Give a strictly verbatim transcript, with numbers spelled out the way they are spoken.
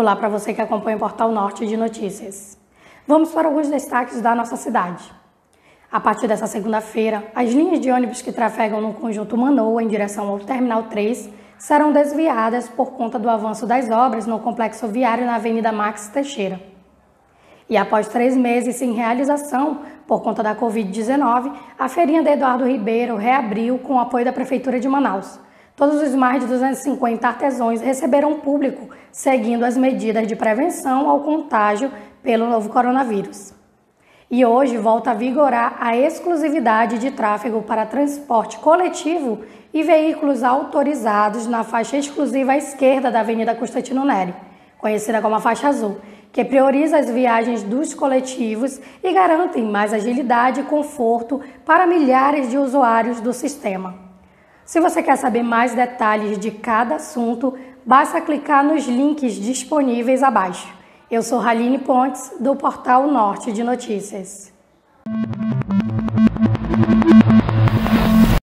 Olá para você que acompanha o Portal Norte de Notícias. Vamos para alguns destaques da nossa cidade. A partir dessa segunda-feira, as linhas de ônibus que trafegam no conjunto Manoa em direção ao Terminal três serão desviadas por conta do avanço das obras no complexo viário na Avenida Max Teixeira. E após três meses sem realização, por conta da covid dezenove, a feirinha de Eduardo Ribeiro reabriu com o apoio da Prefeitura de Manaus. Todos os mais de duzentos e cinquenta artesãos receberam público, seguindo as medidas de prevenção ao contágio pelo novo coronavírus. E hoje volta a vigorar a exclusividade de tráfego para transporte coletivo e veículos autorizados na faixa exclusiva à esquerda da Avenida Constantino Neri, conhecida como a faixa azul, que prioriza as viagens dos coletivos e garantem mais agilidade e conforto para milhares de usuários do sistema. Se você quer saber mais detalhes de cada assunto, basta clicar nos links disponíveis abaixo. Eu sou Raline Pontes, do Portal Norte de Notícias.